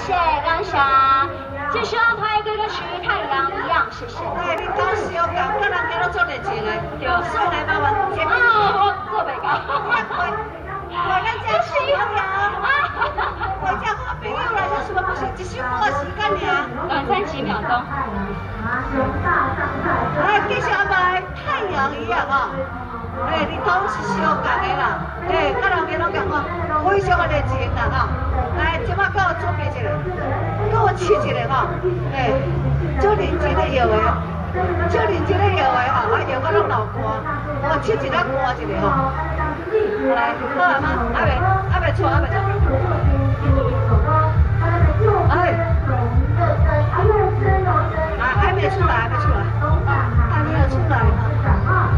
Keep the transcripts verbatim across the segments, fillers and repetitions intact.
谢感谢，继续安排跟个徐太阳一样，谢谢。 哎，你讲小讲，个人家都做得成的， 对， 所以来麻烦前面。 哦，做袂到。 我咱这是好听，我这好朋友啦，有什么不是一首歌的时间尔？ 短暂几秒钟。 哎，继续安排太阳一样啊！哎，你都是相共的啦，哎，个人家拢讲讲，非常的热情啦哈。来，即摆给我准备一个，给我试一个哈，哎，做认真的摇的，做认真的摇的哈，啊摇到拢流汗，我试一个歌一个哈。来，好啊吗？还未，还未出，还未出。哎，啊，还没出来，还没出来，还没有出来哈。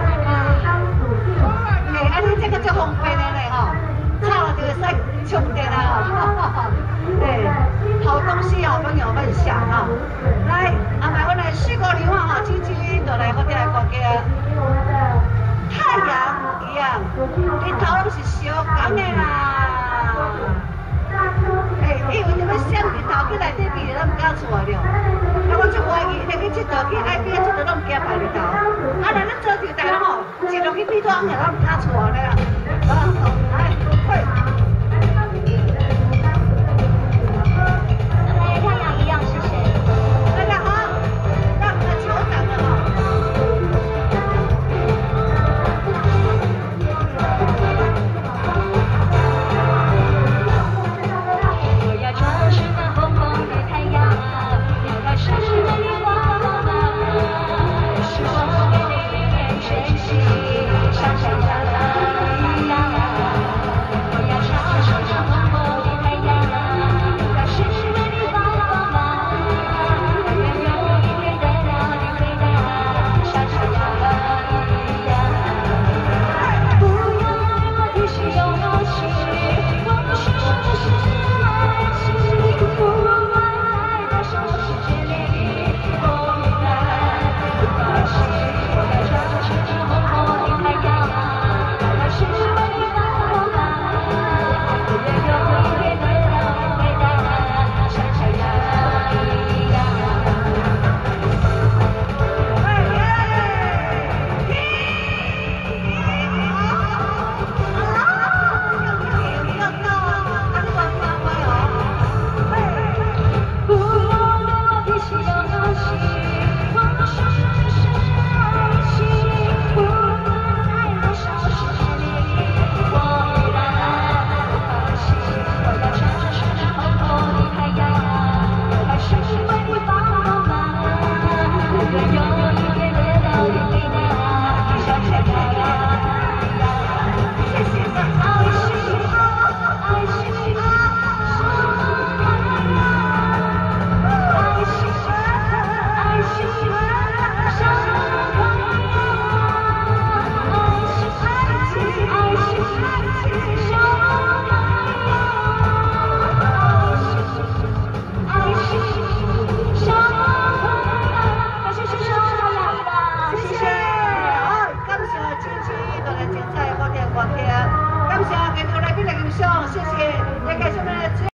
哎，啊，你这个足方便的嘞哈，插了就会使充电啊哈。对，好东西好朋友分享哈。来，安排我来四个零号哈，轻轻就来我这来歌曲。太阳一样，日头拢是相共的啦。哎，因为你们闪日头去内底避，咱唔敢出来了。啊，我就怀疑，你去佚佗去海边佚佗，拢唔惊晒日头。啊，咱咧做条台吼，一路去避光，咱唔敢出来了。啊。